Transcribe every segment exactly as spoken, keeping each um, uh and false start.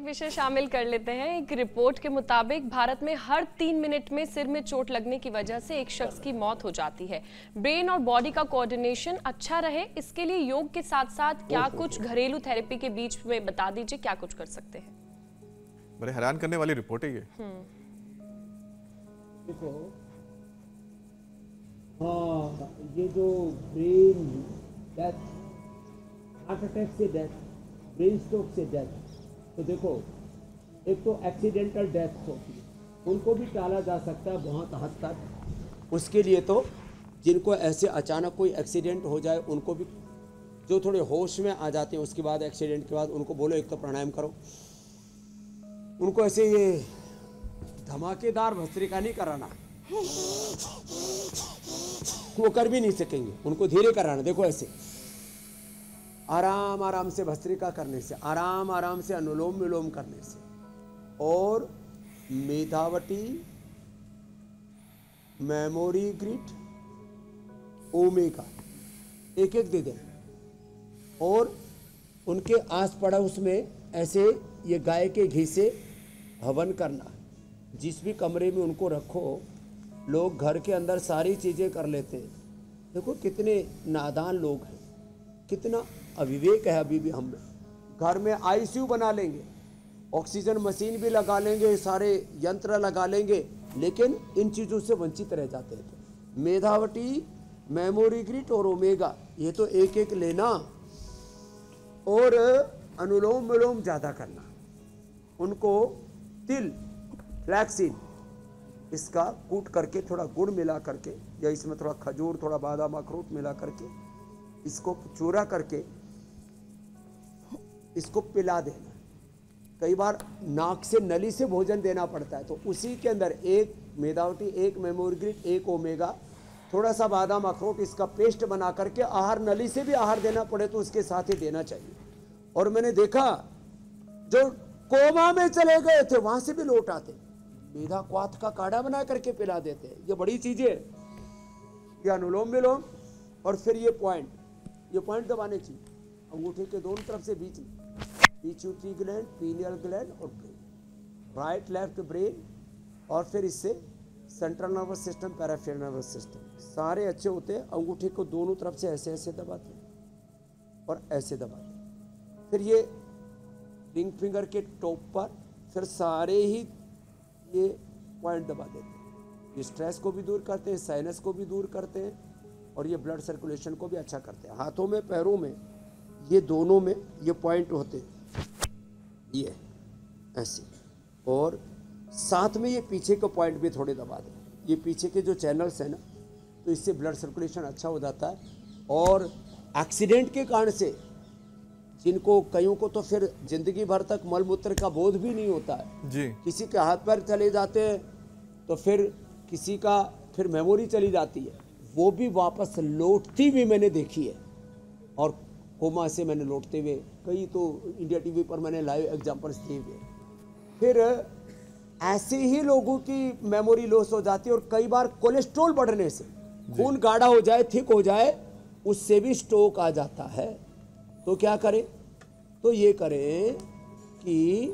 विषय शामिल कर लेते हैं। एक रिपोर्ट के मुताबिक भारत में हर तीन मिनट में सिर में चोट लगने की वजह से एक शख्स की मौत हो जाती है। ब्रेन और बॉडी का कोऑर्डिनेशन अच्छा रहे, इसके लिए योग के साथ साथ क्या कुछ घरेलू थेरेपी के बीच में बता दीजिए, क्या कुछ कर सकते हैं? बड़े हैरान करने वाली रिपोर्ट है ये। देखो, हाँ, ये जो ब्रेन डेथ, हार्ट अटैक से डेथ, ब्रेन स्ट्रोक से डेथ, तो देखो एक तो एक्सीडेंटल डेथ होती है, उनको भी टाला जा सकता है बहुत हद तक। उसके लिए तो जिनको ऐसे अचानक कोई एक्सीडेंट हो जाए उनको भी, जो थोड़े होश में आ जाते हैं उसके बाद एक्सीडेंट के बाद, उनको बोलो एक तो प्राणायाम करो। उनको ऐसे ये धमाकेदार भस्त्रिका नहीं कराना, वो कर भी नहीं सकेंगे, उनको धीरे कराना। देखो ऐसे आराम आराम से भस्त्रिका करने से, आराम आराम से अनुलोम विलोम करने से, और मेधावटी, मेमोरी ग्रिड, ओमेगा एक एक दे देना। और उनके आस पड़ोस में ऐसे ये गाय के घी से हवन करना। जिस भी कमरे में उनको रखो, लोग घर के अंदर सारी चीज़ें कर लेते हैं। देखो कितने नादान लोग हैं, कितना अविवेक है अभी भी हम में। घर में आईसीयू बना लेंगे, ऑक्सीजन मशीन भी लगा लेंगे, सारे यंत्र लगा लेंगे, लेकिन इन चीज़ों से वंचित रह जाते हैं। तो मेधावटी, मेमोरी ग्रिड और ओमेगा ये तो एक एक लेना, और अनुलोम विलोम ज़्यादा करना। उनको तिल, फ्लैक्सीड, इसका कूट करके थोड़ा गुड़ मिला करके, या इसमें थोड़ा खजूर, थोड़ा बादाम अखरोट मिला करके, इसको चूरा करके इसको पिला देना। कई बार नाक से, नली से भोजन देना पड़ता है, तो उसी के अंदर एक मेधावटी, एक मेमोरी ग्रिड, एक ओमेगा, थोड़ा सा बादाम अखरोट, इसका पेस्ट बना करके आहार, नली से भी आहार देना पड़े तो उसके साथ ही देना चाहिए। और मैंने देखा जो कोमा में चले गए थे वहां से भी लौट आते, मेधा क्वाथ का काढ़ा बना करके पिला देते हैं। ये बड़ी चीजें, ये अनुलोम विलोम। और फिर ये पॉइंट, ये पॉइंट दबाने चाहिए अंगूठे के दोनों तरफ से, बीच में पिट्यूटरी ग्लैंड, पीनियल ग्लैंड और ब्रेन, राइट लेफ्ट ब्रेन, और फिर इससे central nervous system, peripheral nervous system सारे अच्छे होते हैं। अंगूठे को दोनों तरफ से ऐसे ऐसे दबाते हैं और ऐसे दबाते हैं। फिर ये रिंग फिंगर के टॉप पर फिर सारे ही ये पॉइंट दबा देते हैं। ये स्ट्रेस को भी दूर करते हैं, साइनस को भी दूर करते हैं, और ये ब्लड सर्कुलेशन को भी अच्छा करते हैं। हाथों में, पैरों में, ये दोनों में ये पॉइंट होते हैं, ये ऐसे, और साथ में ये पीछे के पॉइंट भी थोड़े दबा दें। ये पीछे के जो चैनल्स हैं ना, तो इससे ब्लड सर्कुलेशन अच्छा हो जाता है। और एक्सीडेंट के कारण से जिनको, कईयों को तो फिर जिंदगी भर तक मलमूत्र का बोध भी नहीं होता है जी। किसी के हाथ पैर चले जाते हैं, तो फिर किसी का फिर मेमोरी चली जाती है, वो भी वापस लौटती भी मैंने देखी है। और कोमा से मैंने लौटते हुए कई तो इंडिया टीवी पर मैंने लाइव एग्जांपल्स दिए हुए। फिर ऐसे ही लोगों की मेमोरी लॉस हो जाती है। और कई बार कोलेस्ट्रॉल बढ़ने से, खून गाढ़ा हो जाए, थिक हो जाए, उससे भी स्ट्रोक आ जाता है। तो क्या करें? तो ये करें कि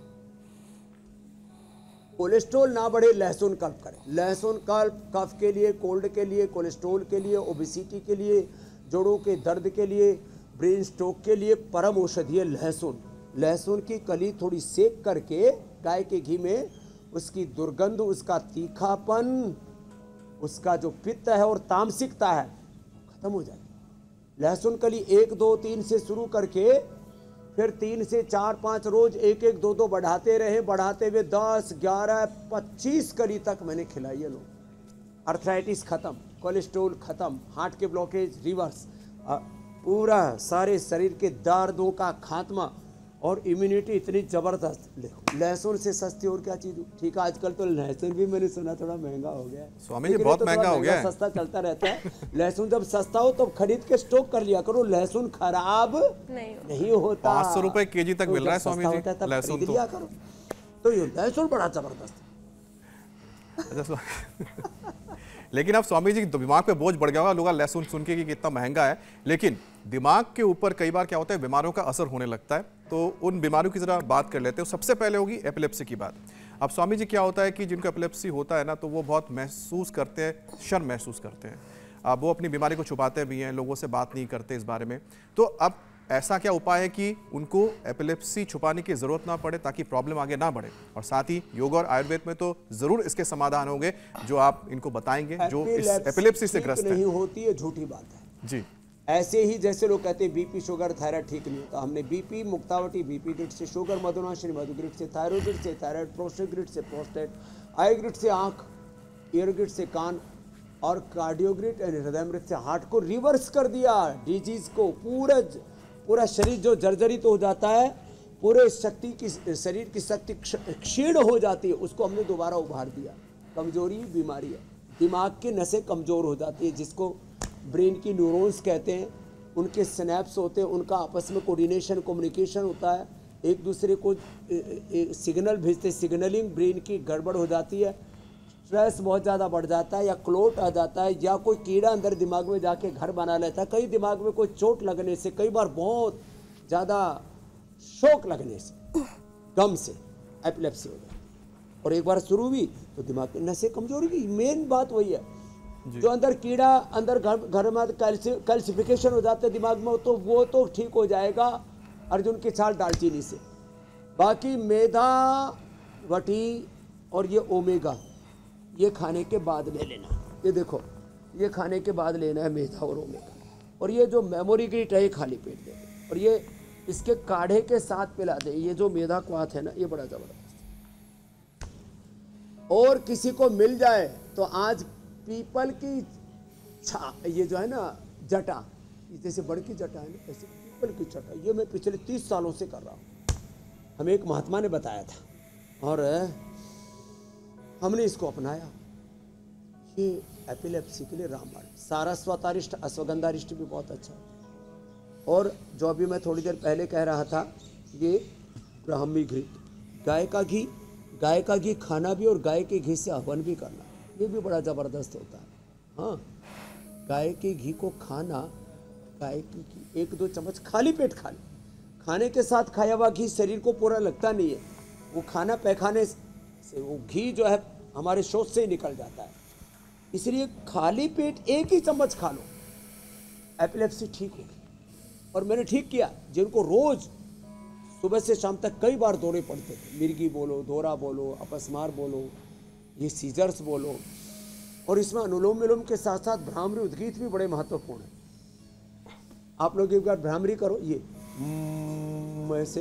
कोलेस्ट्रॉल ना बढ़े, लहसुन कल्प करें। लहसुन कल्प कफ के लिए, कोल्ड के लिए, कोलेस्ट्रॉल के लिए, ओबेसिटी के लिए, जोड़ों के दर्द के लिए, ब्रेन स्ट्रोक के लिए परम औषधि है लहसुन। लहसुन की कली थोड़ी सेक करके गाय के घी में, उसकी दुर्गंध, उसका तीखापन, उसका जो पित्त है और तामसिकता है खत्म हो जाती है। लहसुन कली एक दो तीन से शुरू करके फिर तीन से चार पाँच रोज एक एक दो दो बढ़ाते रहे, बढ़ाते हुए दस ग्यारह पच्चीस कली तक मैंने खिलाई है लोग। अर्थराइटिस खत्म, कोलेस्ट्रॉल खत्म, हार्ट के ब्लॉकेज रिवर्स, पूरा सारे शरीर के दर्दों का खात्मा, और इम्यूनिटी इतनी जबरदस्त। लहसुन से सस्ती और क्या चीज? ठीक है, आजकल तो लहसुन भी मैंने सुना थोड़ा महंगा हो गया है स्वामी जी, बहुत महंगा हो गया है। सस्ता चलता रहता है। लहसुन जब सस्ता हो तब खरीद के स्टॉक कर लिया करो, लहसुन खराब नहीं, नहीं होता। पाँच सौ रुपए के जी तक मिल रहा है स्वामी जी लहसुन, तो ये लहसुन बड़ा जबरदस्त। अच्छा स्वा- लेकिन अब स्वामी जी दिमाग पे बोझ बढ़ गया होगा, लोग लहसुन सुन के कि कितना महंगा है, लेकिन दिमाग के ऊपर कई बार क्या होता है बीमारियों का असर होने लगता है। तो उन बीमारियों की जरा बात कर लेते हैं। सबसे पहले होगी एपिलेप्सी की बात। अब स्वामी जी क्या होता है कि जिनको एपिलेप्सी होता है ना, तो वो बहुत महसूस करते हैं, शर्म महसूस करते हैं। अब वो अपनी बीमारी को छुपाते भी हैं, लोगों से बात नहीं करते इस बारे में। तो अब ऐसा क्या उपाय है कि उनको एपिलेप्सी छुपाने की जरूरत ना पड़े, ताकि प्रॉब्लम आगे ना बढ़े? और साथ ही योग और आयुर्वेद में तो जरूर इसके समाधान होंगे जो आप इनको बताएंगे, जो इस एपिलेप्सी से ग्रस्त नहीं है। होती है, झूठी बात है जी। ऐसे ही जैसे लोग कहते हैं बीपी शुगर थायराइड ठीक नहीं होता, हमने बीपी मुक्तावटी बीपी ग्रिड से, शुगर मधुनाशिनी मधु ग्रिड से, थायराइड ग्रिड से थायराइड, प्रोस्टेट ग्रिड से प्रोस्टेट, आई ग्रिड से आंख, ईयर ग्रिड से कान, और कार्डियोग्रिड एंड हृदय ग्रिड से हार्ट को रिवर्स कर दिया। डिजीज को पूरा पूरा शरीर जो जर्जरित तो हो जाता है, पूरे शक्ति की शरीर की शक्ति क्षीण हो जाती है, उसको हमने दोबारा उभार दिया। कमजोरी बीमारी है, दिमाग की नसें कमज़ोर हो जाती है, जिसको ब्रेन की न्यूरॉन्स कहते हैं, उनके स्नैप्स होते हैं, उनका आपस में कोऑर्डिनेशन कम्युनिकेशन होता है, एक दूसरे को सिग्नल भेजते, सिग्नलिंग ब्रेन की गड़बड़ हो जाती है, स्ट्रेस बहुत ज़्यादा बढ़ जाता है, या क्लोट आ जाता है, या कोई कीड़ा अंदर दिमाग में जाके घर बना लेता है। कई दिमाग में कोई चोट लगने से, कई बार बहुत ज़्यादा शौक लगने से, गम से एपिलेप्सी हो जाती है। और एक बार शुरू हुई तो दिमाग की नसें कमजोर हुई। मेन बात वही है, जो अंदर कीड़ा अंदर घर घर में कैल्सिफिकेशन हो जाता है दिमाग में, तो वो तो ठीक हो जाएगा अर्जुन की छाल दालचीनी से। बाकी मेधा वटी और ये ओमेगा, ये खाने के बाद में लेना। ये देखो, ये खाने के बाद लेना है मेधा और ओमेगा। और ये जो मेमोरी ग्रीट है ये खाली पेट दे दे, और ये इसके काढ़े के साथ पिला दे। ये जो मेधा क्वाथ है ना, ये बड़ा जबरदस्त। और किसी को मिल जाए तो आज पीपल की छा, ये जो है ना जटा, जैसे बड़ की जटा है ना, ऐसे पीपल की जटा, ये मैं पिछले तीस सालों से कर रहा हूँ। हमें एक महात्मा ने बताया था और हमने इसको अपनाया। ये एपिलेप्सी के लिए रामबाण, सारस्वतारिष्ट अश्वगंधारिष्ट भी बहुत अच्छा है। और जो अभी मैं थोड़ी देर पहले कह रहा था, ये ब्राह्मी घी, गाय का घी, गाय का घी खाना भी और गाय के घी से हवन भी करना, ये भी बड़ा ज़बरदस्त होता है। हाँ, गाय के घी को खाना, गाय की घी एक दो चम्मच खाली पेट खा ले। खाने के साथ खाया हुआ घी शरीर को पूरा लगता नहीं है, वो खाना पैखाने से वो घी जो है हमारे शौच से ही निकल जाता है। इसलिए खाली पेट एक ही चम्मच खा लो, एपिलेप्सी ठीक होगी। और मैंने ठीक किया। जिनको रोज सुबह से शाम तक कई बार दौरे पड़ते थे, मिर्गी बोलो, दौरा बोलो, अपस्मार बोलो, ये सीजर्स बोलो, और इसमें अनुलोम विलोम के साथ साथ भ्रामरी उद्गीत भी बड़े महत्वपूर्ण है। आप लोग एक बार भ्रामरी करो, ये ऐसे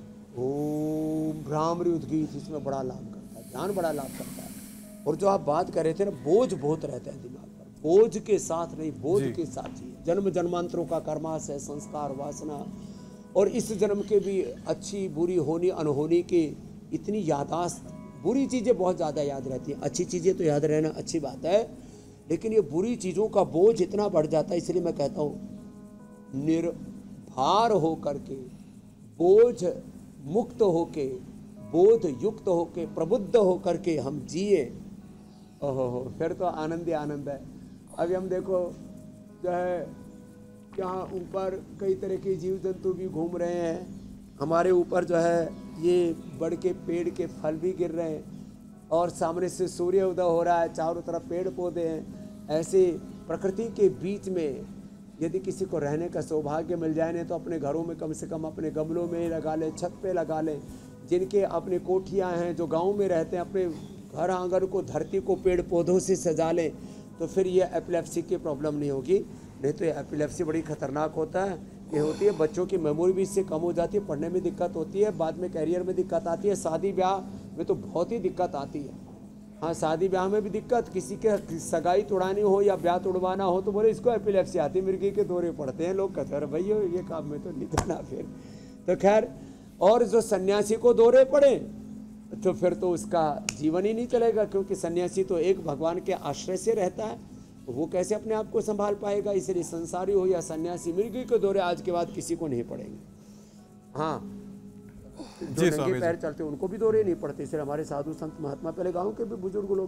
ओम भ्रामरी उद्गीत, इसमें बड़ा लाभ करता है, ध्यान बड़ा लाभ करता है। और जो आप बात कर रहे थे ना, बोझ बहुत रहता है दिमाग पर, बोझ के साथ नहीं, बोझ के साथ चाहिए। जन्म जन्मांतरों का कर्माश है, संस्कार वासना, और इस जन्म के भी अच्छी बुरी होनी अनहोनी की इतनी यादाश्त, बुरी चीज़ें बहुत ज़्यादा याद रहती हैं, अच्छी चीज़ें तो याद रहना अच्छी बात है, लेकिन ये बुरी चीज़ों का बोझ इतना बढ़ जाता है। इसलिए मैं कहता हूँ निर्भर हो करके, बोझ मुक्त होके, बोध युक्त होके, प्रबुद्ध हो करके हम जिए, ओहो फिर तो आनंद ही आनंद है। अभी हम देखो जो है यहाँ ऊपर कई तरह के जीव जंतु भी घूम रहे हैं, हमारे ऊपर जो है ये बड़ के पेड़ के फल भी गिर रहे हैं, और सामने से सूर्य उदय हो रहा है, चारों तरफ पेड़ पौधे हैं। ऐसे प्रकृति के बीच में यदि किसी को रहने का सौभाग्य मिल जाए, नहीं तो अपने घरों में कम से कम अपने गमलों में लगा लें, छत पे लगा लें। जिनके अपने कोठियाँ हैं, जो गाँव में रहते हैं, अपने घर आंगन को, धरती को पेड़ पौधों से सजा लें, तो फिर ये एपिलेप्सी की प्रॉब्लम नहीं होगी। नहीं तो ये एपिलेप्सी बड़ी खतरनाक होता है। ये होती है बच्चों की मेमोरी भी इससे कम हो जाती है, पढ़ने में दिक्कत होती है, बाद में कैरियर में दिक्कत आती है, शादी ब्याह में तो बहुत ही दिक्कत आती है। हाँ, शादी ब्याह में भी दिक्कत, किसी के सगाई तोड़ानी हो या ब्याह तोड़वाना हो तो बोले इसको एपिलेप्सी आती है, मिर्गी के दौरे पड़ते हैं। लोग कहते हैं भैया ये काम में तो नहीं जाना फिर। तो खैर, और जो सन्यासी को दौरे पड़े तो फिर तो उसका जीवन ही नहीं चलेगा, क्योंकि सन्यासी तो एक भगवान के आश्रय से रहता है, वो कैसे अपने आप को संभाल पाएगा। इसलिए संसारी हो या सन्यासी, मिर्गी के दौरे आज के बाद किसी को नहीं पड़ेंगे। हाँ, जो नंगे पैर चलते उनको भी दौरे नहीं पड़ते। इसलिए हमारे साधु संत महात्मा, पहले गांव के भी बुजुर्ग लोग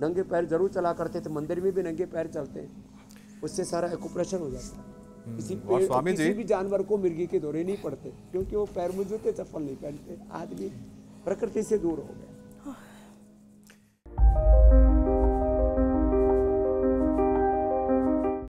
नंगे पैर जरूर चला करते थे, मंदिर में भी नंगे पैर चलते हैं, उससे सारा एक्यूप्रेशर हो जाता है। किसी पेड़ स्वामी किसी जी भी जानवर को मिर्गी के दौरे नहीं पड़ते, क्योंकि वो पैर में जूते चप्पल नहीं पहनते। आदमी प्रकृति से दूर हो गया।